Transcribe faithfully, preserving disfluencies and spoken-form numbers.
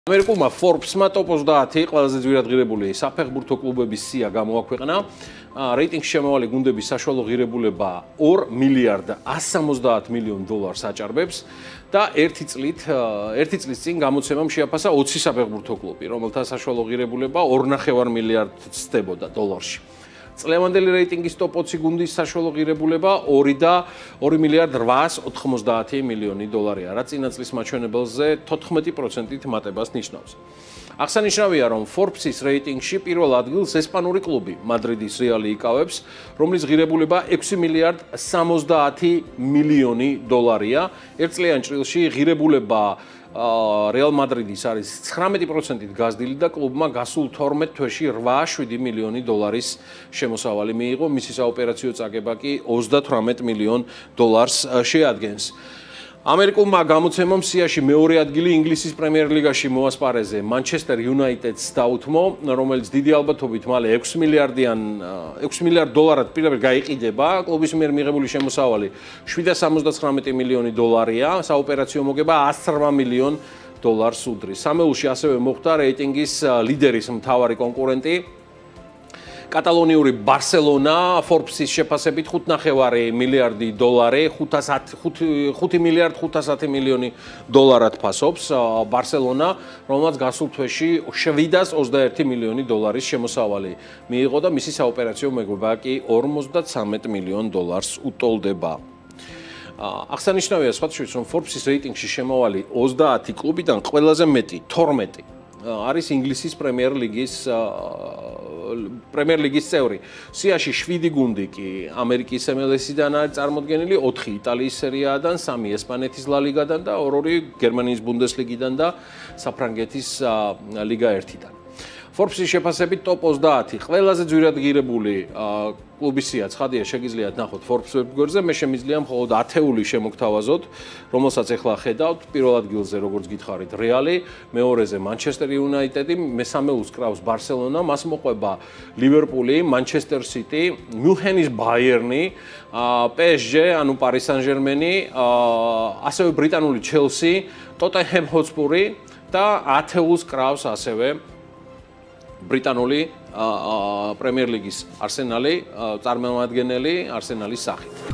ამერიკულმა Forbes-მა ტოპ ოცდაათი ყველაზე ძვირადღირებული საფეხბურთო კლუბების სია გამოაქვეყნა. რეიტინგში შემავალი გუნდების საშუალო ღირებულება ორ მილიარდ ასს ოცდაათ მილიონ დოლარს აჭარბებს და ერთი წლით ერთი წლის წინ გამოცემამ შეაფასა ოცი საფეხბურთო კლუბი, რომელთა საშუალო ღირებულება ორ ნახევარ მილიარდს ცდებოდა დოლარში. წლევანდელი რეიტინგის ტოპ ოცი გუნდის საშუალო ღირებულება ორი და ორი მილიარდ რვაას ოთხმოცდაათი მილიონი დოლარია, რაც წინა წლის მაჩვენებელზე თოთხმეტი პროცენტით მატებას ნიშნავს. აღსანიშნავია, რომ Forbes-ის რეიტინგში პირველ ადგილს ესპანური კლუბი მადრიდის რეალი იკავებს, რომლის ღირებულება ექვსი მილიარდ სამოცდაათი მილიონი დოლარია. ერთწლიან ჭრილში ღირებულება რეალ მადრიდის არის ცხრამეტი პროცენტით გაზრდილი და კლუბმა გასულ თორმეტ თვეში რვა ათას შვიდი მილიონი დოლარის შემოსავალი მიიღო, მისი საოპერაციო წაგება კი ოცდათვრამეტ მილიონ დოლარს შეადგენს. ამერიკულმა გამოცემამ სიაში მეორე ადგილი ინგლისის პრემიერ ლიგაში მოასპარეზე Manchester United-ს დაუთმო, რომელიც დიდი ალბათობით მალე ექვსი მილიარდიან ექვსი მილიარდ დოლარად პირდაპირ გაიყიდება. კლუბის მიერ მიღებული შემოსავალი შვიდ და სამოცდაცხრამეტი მილიონი დოლარია, საოპერაციო მოგება ასი და რვა მილიონ დოლარს უდრის. სამეულში ასევე მოხვდა რეიტინგის ლიდერის მთავარი კონკურენტი კატალონიური ბარსელონა. Forbes-ის შეფასებით ხუთ ნახევარი მილიარდი დოლარი, ხუთი მილიარდ ხუთას ათი მილიონი დოლარად ფასობს ბარსელონა, რომელმაც გასულ თვეში შვიდას ოცდაერთი მილიონი დოლარის შემოსავალი მიიღო და მისი საოპერაციო მოგება კი ორმოცდათრამეტ მილიონ დოლარს უტოლდება. აღსანიშნავია სხვათა შორის, რომ Forbes-ის რეიტინგში შემავალი ოცდაათი კლუბიდან ყველაზე მეტი თორმეტი არის ინგლისის პრემიერ ლიგის პრემიერ ლიგის წევრი. სიაში შვიდი გუნდი კი ამერიკის ემ ელ ეს-დან არის წარმოდგენილი, ოთხი იტალიის სერიაიდან, სამი ესპანეთის ლა ლიგიდან და ორი გერმანიის ბუნდესლიგიდან და საფრანგეთის ლიგა ერთიდან. Forbes-ის შეფასებით ტოპ ოცდაათი ყველაზე ძვირადღირებული კლუბის სია ცხადია, შეგიძლიათ ნახოთ Forbes ვებგვერდზე, მე შემიძლია მხოლოდ ათეული შემოგთავაზოთ, რომელსაც ახლა ხედავთ. პირველ ადგილზე, როგორც გითხარით, რეალი, მეორეზე Manchester United-ი, მესამეულს კრავს ბარსელონა, მას მოყვება ლივერპული, Manchester City, Münchenis Bayern-ი, პე ეს ჯე, ანუ Paris Saint-Germain-ი, ასევე ბრიტანული Chelsea, Tottenham Hotspur-ი და ათეულს კრავს ასევე ბრიტანული პრემიერ ლიგის არსენალი, წარმომადგენელი არსენალის სახით.